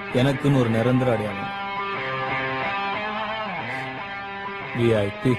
எனக்குன்னு ஒரு நிரந்தர அடையாளம். VIP.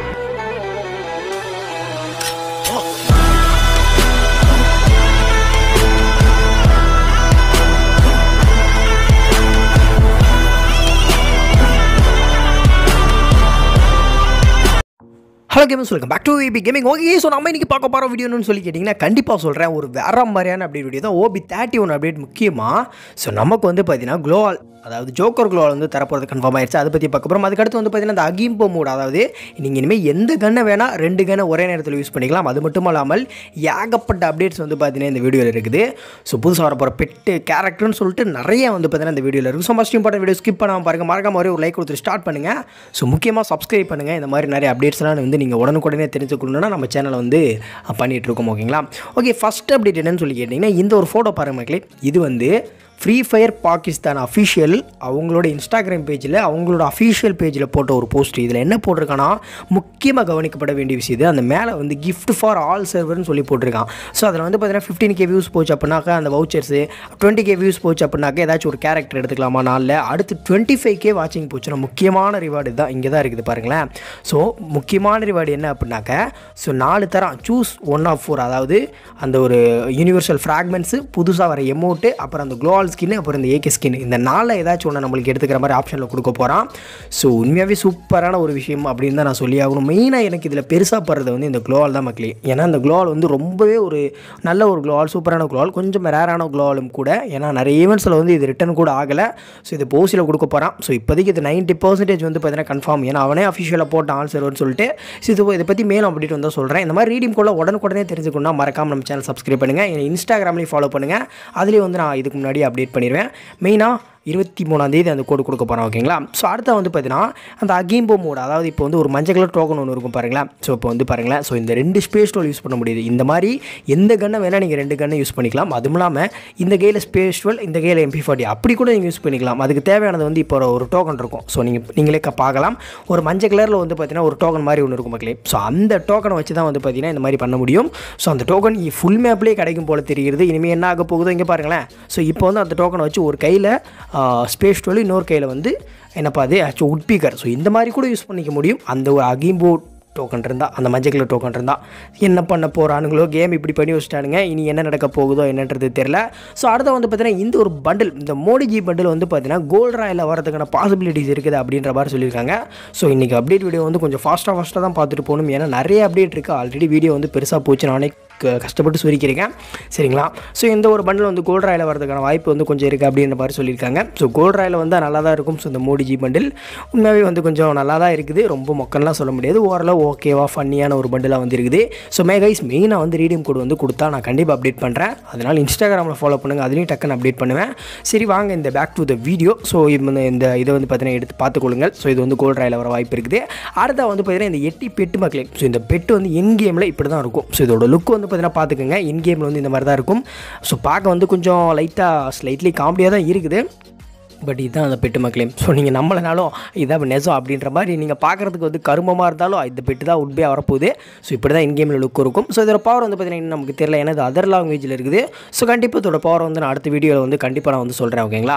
Hello gamers, welcome back to OP gaming. Okay, so நம்ம இன்றைக்கி பார்க்க போகிற வீடியோன்னு சொல்லி கேட்டிங்கன்னா கண்டிப்பாக சொல்கிறேன், ஒரு வேற மாதிரியான அப்டேட் வீடியோ தான். OB31 அப்டேட் முக்கியமாக. ஸோ நமக்கு வந்து பார்த்தீங்கன்னா க்ளோவால், அதாவது ஜோக்கர் க்ளோவால் வந்து தரப்போகிறது கன்ஃபார்ம் ஆயிடுச்சு. அதை பற்றி பார்க்க போகிறோம். அதுக்கடுத்து வந்து பார்த்தீங்கன்னா இந்த அகிம்போ மூட், அதாவது நீங்கள் இனிமேல் எந்த கன்னை வேணால் 2 கன்னை ஒரே நேரத்தில் யூஸ் பண்ணிக்கலாம். அது மட்டும் இல்லாமல் ஏகப்பட்ட அப்டேட்ஸ் வந்து பார்த்தீங்கன்னா இந்த வீடியோவில் இருக்குது. ஸோ புதுசாக வரப்போகிற பெட்டு கேரக்டர்னு சொல்லிட்டு நிறைய வந்து பார்த்தீங்கன்னா இந்த வீடியோவில் இருக்குது. So must important video skip பண்ணாமல் பாருங்கள். மறக்காம ஒரு லைக் கொடுத்து ஸ்டார்ட் பண்ணுங்கள். ஸோ முக்கியமாக சப்ஸ்கிரைப் பண்ணுங்கள். இந்த மாதிரி நிறைய அப்டேட்ஸ்லாம் வந்து நீங்கள் உடனுக்குடனே தெரிஞ்சுக்கணுன்னா நம்ம சேனலை வந்து பண்ணிகிட்ருக்கோம். ஓகேங்களா? ஓகே, ஃபஸ்ட் அப்டேட் என்னன்னு சொல்லி கேட்டிங்கன்னா இந்த ஒரு ஃபோட்டோ பாருங்கள் மக்களே. இது வந்து ஃப்ரீ ஃபயர் பாகிஸ்தான் அஃபிஷியல் அவங்களோட இன்ஸ்டாகிராம் பேஜில், அவங்களோட அஃபிஷியல் பேஜில் போட்ட ஒரு போஸ்ட். இதில் என்ன போட்டிருக்கான்னா, முக்கியமாக கவனிக்கப்பட வேண்டிய விஷயம் இது. அந்த மேலே வந்து கிஃப்ட் ஃபார் ஆல் சர்வர்னு சொல்லி போட்டிருக்கான். ஸோ அதில் வந்து பார்த்தீங்கன்னா 15K வியூஸ் போச்சு அப்படின்னாக்கா அந்த வவுச்சர்ஸு, 20K வியூஸ் போச்சு அப்படின்னாக்கா ஏதாச்சும் ஒரு கேரக்டர் எடுத்துக்கலாமா நாளில். அடுத்து 25K வாட்சிங் போச்சுன்னா முக்கியமான ரிவார்டு தான் இங்கே தான் இருக்குது பாருங்களேன். ஸோ முக்கியமான ரிவார்டு என்ன அப்படின்னாக்க, ஸோ 4 தரம் சூஸ் 1 of 4, அதாவது அந்த ஒரு யூனிவர்சல் ஃப்ராக்மெண்ட்ஸு, புதுசாக வர எமௌண்ட்டு, அப்புறம் அந்த க்ளோவால் ஸ்கின், அப்புறம் இந்த AK ஸ்கின், இந்த 4 ஏதாச்சும் ஒன்று நம்மளுக்கு எடுத்துக்கிற மாதிரி ஆப்ஷனில் கொடுக்க போகிறான். ஸோ உண்மையாகவே சூப்பரான ஒரு விஷயம் அப்படின்னு தான் நான் சொல்லி ஆகணும். மெயினாக எனக்கு இதில் பெருசாக படுறது வந்து இந்த க்ளோவால் தான் மக்களே. ஏன்னா இந்த க்ளோவால் வந்து ரொம்பவே ஒரு நல்ல ஒரு க்ளோவால், சூப்பரான க்ளோவால், கொஞ்சம் ரேரான க்ளோவாலும் கூட. ஏன்னா நிறைய ஈவெண்ட்ஸில் வந்து இது ரிட்டன் கூட ஆகலை. ஸோ இது போஸ்டில் கொடுக்க போகிறான். ஸோ இப்போதைக்கு இது 90% வந்து பார்த்தீங்கன்னா கன்ஃபார்ம். ஏன்னா அவனே அஃபிஷியலாக போட்ட ஆல் சர்வர்னு சொல்லிட்டு. ஸோ இதை பற்றி மேலும் அப்டேட் வந்து சொல்கிறேன். இந்த மாதிரி ரீடிங் கூட உடனுக்குடனே தெரிஞ்சுக்கணும்னா மறக்காமல் நம்ம சேனல் சப்ஸ்கிரைப் பண்ணுங்கள். என் இன்ஸ்டாகிராம்லேயும் ஃபாலோ பண்ணுங்கள். அதுலேயும் வந்து நான் இதுக்கு முன்னாடி அப்டேட் பண்ணிடுவேன். மெயினாக 23ஆம் அந்த கோடு கொடுக்க போகிறோம். ஓகேங்களா? ஸோ அடுத்த வந்து பார்த்தீங்கன்னா அந்த அகிம்போ மோட், அதாவது இப்போ வந்து ஒரு மஞ்சள் கலர் டோக்கன் ஒன்று இருக்கும் பாருங்களேன். ஸோ இப்போ வந்து பாருங்களேன், ஸோ இந்த 2 ஸ்பேஸ் டோல் யூஸ் பண்ண முடியுது. இந்த மாதிரி எந்த கன்னை வேணால் நீங்கள் 2 கன்னை யூஸ் பண்ணிக்கலாம். அதுவும் இல்லாமல் இந்த கையில் ஸ்பேஸ் டோல், இந்த கையில் MP40 அப்படி கூட நீங்கள் யூஸ் பண்ணிக்கலாம். அதுக்கு தேவையானது வந்து இப்போ ஒரு டோக்கன் இருக்கும். ஸோ நீங்களே பார்க்கலாம். ஒரு மஞ்சள் கலரில் வந்து பார்த்தீங்கன்னா ஒரு டோக்கன் மாதிரி ஒன்று இருக்கும் மக்களே. ஸோ அந்த டோக்கனை வச்சு தான் வந்து பார்த்தீங்கன்னா இந்த மாதிரி பண்ண முடியும். ஸோ அந்த டோக்கன் ஃபுல் மேப்லேயே கிடைக்கும் போல தெரிகிறது. இனிமேல் என்ன ஆக போகுதோ இங்கே பாருங்களேன். ஸோ இப்போ வந்து அந்த டோக்கனை வச்சு ஒரு கையில் ஸ்பேஸ் டோல், இன்னொரு கையில் வந்து என்னப்பா அது ஆக்சுவல் உட்பீக்கர். ஸோ இந்த மாதிரி கூட யூஸ் பண்ணிக்க முடியும். அந்த ஒரு அகிம்போ டோக்கன் இருந்தால், அந்த மஞ்சள் கலர் டோக்கன் இருந்தால். என்ன பண்ண போகிறானுங்களோ, கேம் இப்படி பண்ணி வச்சுட்டானுங்க. இனி என்ன நடக்க போகுதோ என்னன்றது தெரியல. ஸோ அடுத்த வந்து பார்த்தீங்கன்னா இந்த ஒரு பண்டில், இந்த மோடிஜி பண்டில் வந்து பார்த்தீங்கன்னா கோல்ட் ராயில் வரதுக்கான பாசிபிலிட்டிஸ் இருக்குது அப்படின்ற மாதிரி சொல்லியிருக்காங்க. ஸோ இன்றைக்கி அப்டேட் வீடியோ வந்து கொஞ்சம் ஃபாஸ்ட்டாக தான் பார்த்துட்டு போகணும். ஏன்னா நிறைய அப்டேட் இருக்குது. ஆல்ரெடி வீடியோ வந்து பெருசாக போச்சு, நானே கஷ்டப்பட்டு சுரிக்கிறேன். சரிங்களா? ஸோ இந்த ஒரு பண்டில் வந்து கோல்ட் ராயில் வரதுக்கான வாய்ப்பு வந்து கொஞ்சம் இருக்குது அப்படின்ற மாதிரி சொல்லியிருக்காங்க. ஸோ கோல்ட் ராயில் வந்தால் நல்லா தான் இருக்கும். ஸோ இந்த மோடிஜி பண்டில் உண்மையாகவே வந்து கொஞ்சம் நல்லா தான் இருக்குது. ரொம்ப மொக்கன்லாம் சொல்ல முடியாது. ஓரளவு ஓகேவா ஃபன்னியான ஒரு பண்டிலாக வந்து இருக்குது. ஸோ கைஸ், மெயினாக வந்து ரீடியம் கோட் வந்து கொடுத்தா நான் கண்டிப்பாக அப்டேட் பண்ணுறேன். அதனால் இன்ஸ்டாகிராமில் ஃபாலோ பண்ணுங்கள். அதுலேயும் டக்குன்னு அப்டேட் பண்ணுவேன். சரி வாங்க இந்த back to the video. So இந்த இதை வந்து பார்த்தீங்கன்னா எடுத்து பார்த்துக்கொள்ளுங்கள். ஸோ இது வந்து கோல்ட் ராயில் வர வாய்ப்பு இருக்குது. அடுத்த வந்து பார்த்தீங்கன்னா இந்த 8 பெட்டு மக்களே. ஸோ இந்த பெட்டு வந்து இன் கேமில் இப்படி தான் இருக்கும். ஸோ இதோட லுக் வந்து பார்த்தீங்கன்னா பார்த்துக்கோங்க. இன் கேமில் வந்து இந்த மாதிரி தான் இருக்கும். ஸோ பார்க்க வந்து கொஞ்சம் ஸ்லைட்லி காமெடியாக தான் இருக்குது. பட் இதுதான் அந்த பெட்டு மக்களே. ஸோ நீங்கள் நம்மளனாலும் இதான் நெசம் அப்படின்ற மாதிரி நீங்கள் பார்க்குறதுக்கு வந்து கருமமாக இருந்தாலும் இந்த பெட்டு தான் உண்மையாக வரப்போகுது. ஸோ இப்படி தான் இன்கேமில் லுக் இருக்கும். ஸோ இதோட பவர் வந்து பார்த்தீங்கன்னா நமக்கு தெரியல, ஏன்னா இது அதர் லாங்குவேஜில் இருக்குது. ஸோ கண்டிப்பாக இதோட பவர் வந்து நான் அடுத்த வீடியோவில் வந்து கண்டிப்பாக நான் வந்து சொல்கிறேன். ஓகேங்களா?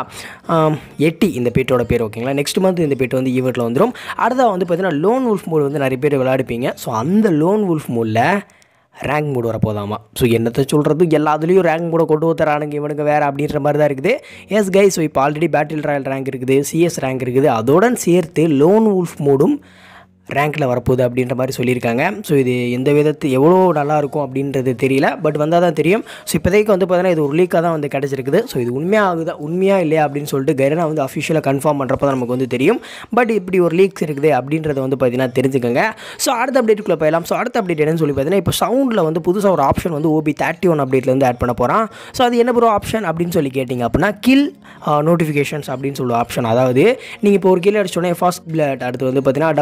80 இந்த பெட்டோட பேர். ஓகேங்களா? நெக்ஸ்ட் மந்த் இந்த பெட்டு வந்து ஈவெண்ட்டில் வந்துடும். அடுத்த வந்து பார்த்தீங்கன்னா லோன் வுல்ஃப் மோட் வந்து நிறைய பேர் விளையாடுப்பீங்க. ஸோ அந்த லோன் வுல்ஃப் மோடில் ரேங்க் மோடு வரப்போதாமா. ஸோ என்னத்தை சொல்கிறது, எல்லாத்துலேயும் ரேங்க் மோடை கொண்டு வந்துறானுங்க இவனுங்க வேறு அப்படின்ற மாதிரி தான் இருக்குது. எஸ் கைஸ், ஸோ இப்போ ஆல்ரெடி பேட்டில் ராயல் ரேங்க் இருக்குது, CS ரேங்க் இருக்குது. அதோட சேர்த்து லோன் வுல்ஃப் மோடும் ரேங்க்கில் வரப்போகுது அப்படின்ற மாதிரி சொல்லியிருக்காங்க. ஸோ இது எந்த விதத்து எவ்வளோ நல்லாயிருக்கும் அப்படின்றது தெரியல. பட் வந்தால் தான் தெரியும். ஸோ இப்போதைக்கு வந்து பார்த்தீங்கன்னா இது ஒரு லீக்காக தான் வந்து கிடச்சிருக்குது. ஸோ இது உண்மையாக இல்லையா அப்படின்னு சொல்லிட்டு கைரனா வந்து அஃபிஷியலாக கன்ஃபார்ம் பண்ணுறப்ப தான் நமக்கு வந்து தெரியும். பட் இப்படி ஒரு லீக்ஸ் இருக்குது அப்படின்றத வந்து பார்த்தீங்கன்னா தெரிஞ்சுக்கோங்க. ஸோ அடுத்த அப்டேட்டுக்குள்ளே போயிடலாம். ஸோ அடுத்த அப்டேட் என்னன்னு சொல்லி பார்த்தீங்கன்னா இப்போ சவுண்டில் வந்து புதுசாக ஒரு ஆப்ஷன் வந்து OB31 அப்டேட்டில் வந்து ஆட் பண்ண போகிறான். ஸோ அது என்ன ப்ரோ ஆப்ஷன் அப்படின்னு சொல்லி கேட்டிங்க அப்படின்னா கில் நோட்டிஃபிகேஷன்ஸ் அப்படின்னு சொல்லுவோம் ஆப்ஷன். அதாவது நீங்கள் இப்போ ஒரு கில் அடிச்சோடனே ஃபர்ஸ்ட் பிளட், அடுத்து வந்து பார்த்தீங்கன்னா டபுள் கில்,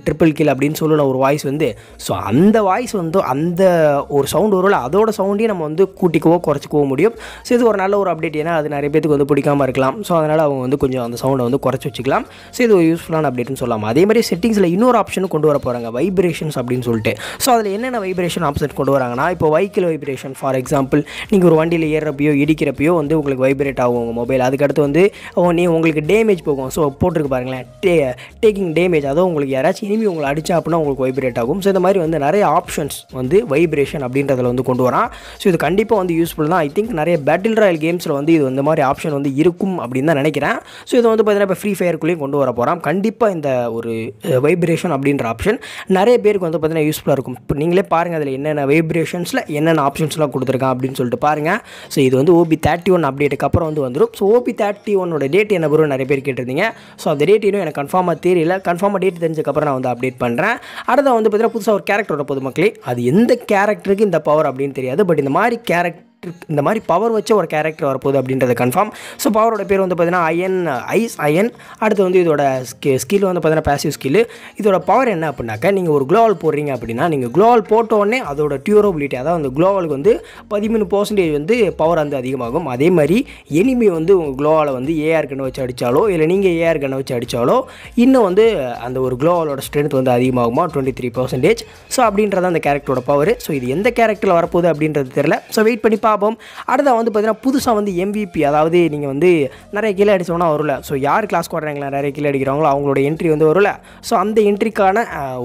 ட்ரிபிள் கில் அப்படின்னு சொல்லி ஒரு வாய்ஸ் வந்து ஸோ அந்த வாய்ஸ் வந்து அந்த ஒரு சவுண்ட் வரும்ல அதோட சவுண்டையும் நம்ம வந்து கூட்டிக்கவோ குறைச்சிக்கவோ முடியும். ஸோ இது ஒரு நல்ல ஒரு அப்டேட். ஏன்னா அது நிறைய பேருக்கு வந்து பிடிக்காமல் இருக்கலாம். ஸோ அதனால் அவங்க வந்து கொஞ்சம் அந்த சவுண்டை வந்து குறைச்சி வச்சுக்கலாம். ஸோ இது ஒரு யூஸ்ஃபுல்லான அப்டேட்னு சொல்லலாம். அதே மாதிரி செட்டிங்ஸில் இன்னொரு ஆப்ஷனும் கொண்டு வர போகிறாங்க, வைப்ரேஷன்ஸ் அப்படின்னு சொல்லிட்டு. ஸோ அதில் என்னென்ன வைப்ரேஷன் ஆப்ஷன் கொண்டு வராங்கன்னா, இப்போ வெஹிக்கிள் வைப்ரேஷன் ஃபார் எக்ஸாம்பிள் நீங்கள் ஒரு வண்டியில் ஏறுறப்பையோ இடிக்கிறப்பையோ வந்து உங்களுக்கு வைப்ரேட் ஆகும் உங்கள் மொபைல். அதுக்கடுத்து வந்து உங்களுக்கு டேமேஜ் போகும். ஸோ போட்டிருக்கு பாருங்களேன், டேக்கிங் டேமேஜ், அதாவது உங்களுக்கு யாராச்சும் இனிமே உங்களை அடிச்சா அப்படின்னா உங்களுக்கு வைப்ரேட் ஆகும். ஸோ இந்த மாதிரி வந்து நிறைய ஆப்ஷன்ஸ் வந்து வைப்ரேஷன் அப்படின்றதில் வந்து கொண்டு வரான். ஸோ இது கண்டிப்பாக வந்து யூஸ்ஃபுல் தான். ஐ திங்க் நிறைய பேட்டில் ராயல் கேம்ஸில் வந்து இது இந்த மாதிரி ஆப்ஷன் வந்து இருக்கும் அப்படின்னு தான் நினைக்கிறேன். ஸோ இது வந்து பார்த்தீங்கன்னா இப்போ ஃப்ரீ ஃபயருக்குள்ளேயும் கொண்டு வர போகிறோம். கண்டிப்பாக இந்த ஒரு வைப்ரேஷன் அப்படின்ற ஆப்ஷன் நிறைய பேருக்கு வந்து பார்த்தீங்கன்னா யூஸ்ஃபுல்லாக இருக்கும். இப்போ நீங்களே பாருங்கள் அதில் என்னென்ன வைப்ரேஷன்ஸில் என்னென்ன ஆப்ஷன்ஸ்லாம் கொடுத்துருக்கான் அப்படின்னு சொல்லிட்டு பாருங்கள். ஸோ இது வந்து OB31 அப்டேட்டுக்கு அப்புறம் வந்து வந்துடும். ஸோ OB31 டேட் என்ன வரும் நிறைய பேர் கேட்டிருந்தீங்க. ஸோ அந்த டேட் இன்னும் எனக்கு கன்ஃபார்மாக தெரியல. கன்ஃபார்மாக டேட் தெரிஞ்சதுக்கப்புறம் நான் வந்து அப்டேட் பண்ணுறேன். அடுத்த வந்து பார்த்தீங்கன்னா புதுசாக ஒரு கேரக்டர் வர போது மக்களே. அது எந்த கேரக்டருக்கு இந்த பவர் அப்படின்னு தெரியாது. பட் இந்த மாதிரி இந்த மாதிரி பவர் வச்ச ஒரு கேரக்டர் வரப்போகுது அப்படின்றது கன்ஃபார்ம். ஸோ பவரோட பேர் வந்து பார்த்தீங்கன்னா ஐஸ். அடுத்து வந்து இதோட ஸ்கில் வந்து பார்த்தீங்கன்னா பேசிவ் ஸ்கில். இதோட பவர் என்ன அப்படின்னாக்கா, நீங்கள் ஒரு க்ளோவால் போடுறீங்க அப்படின்னா நீங்கள் க்ளோவால் போட்டோடனே அதோட டியூரபிலிட்டி, அதாவது அந்த க்ளோவாலுக்கு வந்து 13% வந்து பவர் வந்து அதிகமாகும். அதே மாதிரி எனிமி வந்து உங்கள் க்ளோவாலை வந்து ஏஆர் கண்ணை வச்சு அடித்தாலோ இல்லை நீங்கள் ஏஆர் கண்ணை வச்சு அடித்தாலோ இன்னும் வந்து அந்த ஒரு க்ளோவாலோட ஸ்ட்ரென்த் வந்து அதிகமாகுமா 23%. ஸோ அப்படின்றது அந்த கேரக்டரோட பவர். ஸோ இது எந்த கேரக்டரில் வரப்போகுது அப்படின்றது தெரியல. ஸோ வெயிட் பண்ணி பார்ப்போம். அடுத்த வந்து பார்த்தீங்கன்னா புதுசாக வந்து MVP, அதாவது நீங்கள் வந்து நிறைய கீழே அடிச்சோன்னா வரல. ஸோ யார் கிளாஸ் போடுறாங்களா நிறைய கீழே அடிக்கிறாங்களோ அவங்களோட என்ட்ரி வந்து வரல. ஸோ அந்த என்ட்ரிக்கான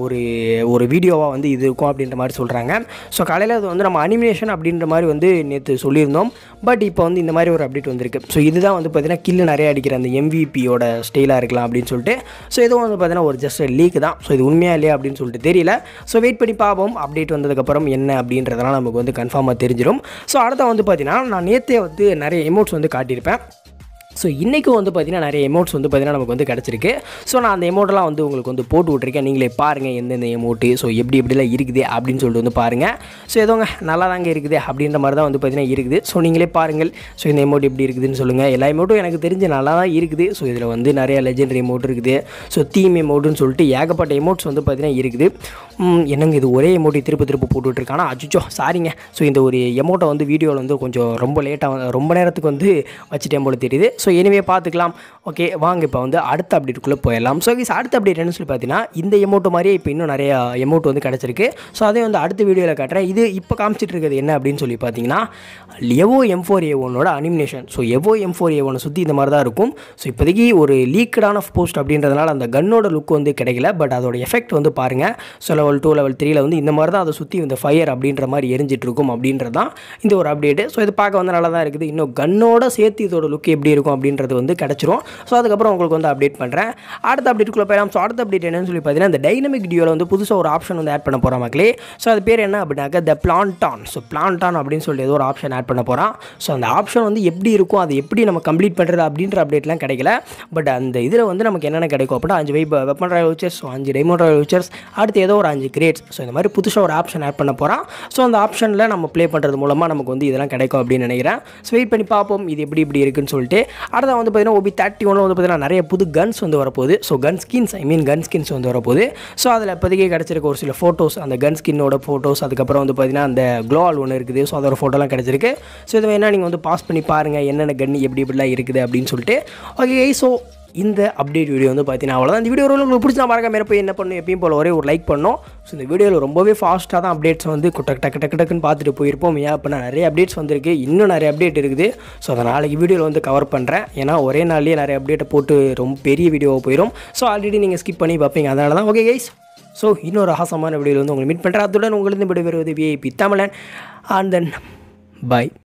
ஒரு வீடியோவாக வந்து இது இருக்கும் அப்படின்ற மாதிரி சொல்கிறாங்க. ஸோ காலையில் அது வந்து நம்ம அனிமேஷன் அப்படின்ற மாதிரி வந்து நேற்று சொல்லியிருந்தோம். பட் இப்போ வந்து இந்த மாதிரி ஒரு அப்டேட் வந்திருக்கு. ஸோ இதுதான் வந்து பார்த்தீங்கன்னா கில்லு நிறைய அடிக்கிற அந்த MVPயோட ஸ்டைலாக இருக்கலாம் அப்படின்னு சொல்லிட்டு. ஸோ இதுவும் வந்து பார்த்தீங்கன்னா ஒரு ஜஸ்ட் லீக் தான். ஸோ இது உண்மையாக இல்லையா அப்படின்னு சொல்லிட்டு தெரியல. ஸோ வெயிட் பண்ணி பார்ப்போம். அப்டேட் வந்ததுக்கப்புறம் என்ன அப்படின்றதெல்லாம் நமக்கு வந்து கன்ஃபார்மாக தெரிஞ்சிடும். ஸோ அடுத்த வந்து பார்த்தீங்கன்னா நான் நேற்றே வந்து நிறைய எமோட்ஸ் வந்து காட்டியிருப்பேன். ஸோ இன்றைக்கும் வந்து பார்த்திங்கன்னா நிறைய எமோட்ஸ் வந்து பார்த்திங்கன்னா நமக்கு வந்து கிடச்சிருக்கு. ஸோ நான் அந்த எமௌண்ட்டெல்லாம் வந்து உங்களுக்கு வந்து போட்டு விட்ருக்கேன். நீங்களே பாருங்கள் எந்தெந்த எமௌண்ட்டு ஸோ எப்படிலாம் இருக்குது அப்படின்னு சொல்லிட்டு வந்து பாருங்கள். ஸோ ஏதோங்க நல்லா தாங்க இருக்குது அப்படின்ற மாதிரி தான் வந்து பார்த்திங்கன்னா இருக்குது. ஸோ நீங்களே பாருங்கள். ஸோ இந்த எமௌண்ட் எப்படி இருக்குதுன்னு சொல்லுங்கள். எல்லா எமௌண்ட்டும் எனக்கு தெரிஞ்சு நல்லா தான் இருக்குது. ஸோ இதில் வந்து நிறைய லெஜெண்டரி எமௌண்ட் இருக்குது. ஸோ தீம் எமௌண்ட்டுன்னு சொல்லிட்டு ஏகப்பட்ட எமௌண்ட்ஸ் வந்து பார்த்திங்கன்னா இருக்குது. என்னங்க இது ஒரே எமௌண்ட்டை திருப்ப போட்டுட்ருக்கானா அச்சுச்சோ சாரிங்க. ஸோ இந்த ஒரு எமௌண்ட்டை வந்து வீடியோவில் வந்து கொஞ்சம் ரொம்ப நேரத்துக்கு வந்து வச்சுட்டேன் போல தெரியுது. ஸோ எனிவே பார்த்துக்கலாம். ஓகே வாங்க இப்போ வந்து அடுத்த அப்டேட்டுக்குள்ளே போயிடலாம். ஸோ அடுத்த அப்டேட் என்னன்னு சொல்லி பார்த்தீங்கன்னா, இந்த எமௌண்ட் மாதிரியே இப்போ இன்னும் நிறைய எமௌண்ட் வந்து கிடச்சிருக்கு. ஸோ அதே வந்து அடுத்த வீடியோவில் காட்டுறேன். இது இப்போ காமிச்சிட்டு இருக்கிறது என்ன அப்படின்னு சொல்லி பார்த்தீங்கன்னா, எவோ M4A1 அனிமினேஷன். ஸோ எவோ M4A1 சுற்றி இந்த மாதிரி தான் இருக்கும். ஸோ இப்போதைக்கு ஒரு லீக்கடான போஸ்ட் அப்படின்றதுனால அந்த கன்னோட லுக் வந்து கிடைக்கல. பட் அதோட எஃபெக்ட் வந்து பாருங்கள். ஸோ லெவல் 2 லெவல் 3 வந்து இந்த மாதிரி தான் அதை சுற்றி இந்த ஃபயர் அப்படின்ற மாதிரி எரிஞ்சிட்டு இருக்கும் அப்படின்றது தான் இந்த ஒரு அப்டேட்டு. ஸோ இது பார்க்க வந்து நல்லா தான் இருக்குது. இன்னும் கன்னோட சேர்த்து இதோட லுக் எப்படி இருக்கும் அப்படின்றது வந்து கிடச்சிரும். ஸோ அதுக்கப்புறம் உங்களுக்கு வந்து அப்டேட் பண்ணுறேன். அடுத்த அப்டேட்டுக்குள்ளே போயிடலாம். ஸோ அடுத்த அப்டேட் என்னன்னு சொல்லி பார்த்தீங்கன்னா, இந்த டைனமிக் டியோவில் வந்து புதுசாக ஒரு ஆப்ஷன் வந்து ஆட் பண்ண போகிற மக்களே. ஸோ அது பேர் என்ன அப்படின்னாக்கா த பிளான்டான். ஸோ பிளான்டான் அப்படின்னு சொல்லி ஏதோ ஒரு ஆப்ஷன் ஆட் பண்ண போகிறான். ஸோ அந்த ஆப்ஷன் வந்து எப்படி இருக்கும், அதை எப்படி நம்ம கம்ப்ளீட் பண்ணுறது அப்படின்ற அப்டேட்லாம் கிடைக்கல. பட் அந்த இதில் வந்து நமக்கு என்னென்ன கிடைக்கும் அப்படின்னா 5 weapon royale vouchers, 5 diamond royale vouchers, அடுத்து ஏதோ ஒரு 5 கிரேட்ஸ். ஸோ இந்த மாதிரி புதுசாக ஒரு ஆப்ஷன் ஆட் பண்ண போகிறான். ஸோ அந்த ஆப்ஷனில் நம்ம ப்ளே பண்ணுறது மூலமாக நமக்கு வந்து இதெல்லாம் கிடைக்கும் அப்படின்னு நினைக்கிறேன். ஸோ வெயிட் பண்ணி பார்ப்போம் இது எப்படி இருக்குன்னு சொல்லிட்டு. அடுத்த வந்து பார்த்தீங்கன்னா OB31 வந்து பார்த்தீங்கன்னா நிறைய புது கன்ஸ் வந்து வரப்போகுது. ஸோ கன் ஸ்கின்ஸ் வந்து வரப்போகுது. ஸோ அதில் இப்போதைக்கு கிடச்சிருக்க ஒரு சில ஃபோட்டோஸ், அந்த கன் ஸ்கின்னோட ஃபோட்டோஸ், அதுக்கப்புறம் வந்து பார்த்தீங்கன்னா அந்த க்ளோவால் ஒன்று இருக்குது. ஸோ அதோட ஃபோட்டோலாம் கிடச்சிருக்கு. ஸோ இது வேணால் நீங்கள் வந்து பாஸ் பண்ணி பாருங்கள் என்னென்ன கன் எப்படிலாம் இருக்குது அப்படின்னு சொல்லிட்டு. ஓகே ஸோ இந்த அப்டேட் வீடியோ வந்து பார்த்தீங்கன்னா அவ்வளோதான். இந்த வீடியோ உங்களுக்கு பிடிச்சா மறக்காம போய் என்ன பண்ணணும், எப்பயும் போல் ஒரே ஒரு லைக் பண்ணணும். ஸோ இந்த வீடியோவில் ரொம்பவே ஃபாஸ்ட்டாக தான் அப்டேட்ஸ் வந்து டக்குன்னு பார்த்துட்டு போயிருப்போம். ஏன் அப்படின்னா நிறைய அப்டேட்ஸ் வந்திருக்கு, இன்னும் நிறைய அப்டேட் இருக்குது. ஸோ அதை நாளைக்கு வீடியோவில் வந்து கவர் பண்ணுறேன். ஏன்னா ஒரே நாள்லேயே நிறைய அப்டேட்டை போட்டு ரொம்ப பெரிய வீடியோவாக போயிடும். ஸோ ஆல்ரெடி நீங்கள் ஸ்கிப் பண்ணி பார்ப்பீங்க, அதனால தான். ஓகே கைஸ், ஸோ இன்னொரு ஆசமான வீடியோவில் வந்து உங்களை மீட் பண்ணுறேன். அதுடன் உங்களுக்கு விடைபெறுவது VIP Tamilan. And then by.